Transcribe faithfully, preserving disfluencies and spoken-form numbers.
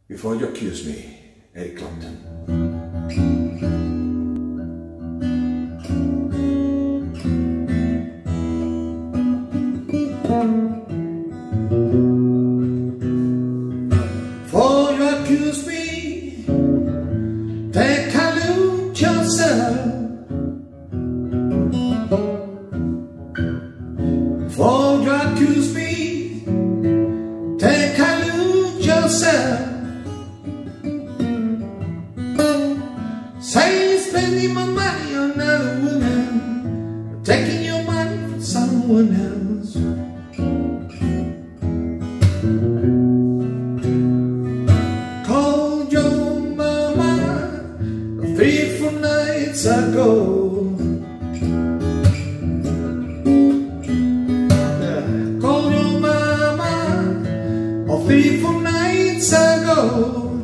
Before you accuse me, Eric Clapton. Before you accuse me, take a look yourself. Before you accuse me, take a look yourself. Say you're spending my money on another woman, taking your money from someone else. Called your mama three, four nights ago. Yeah. Called your mama three, four nights ago.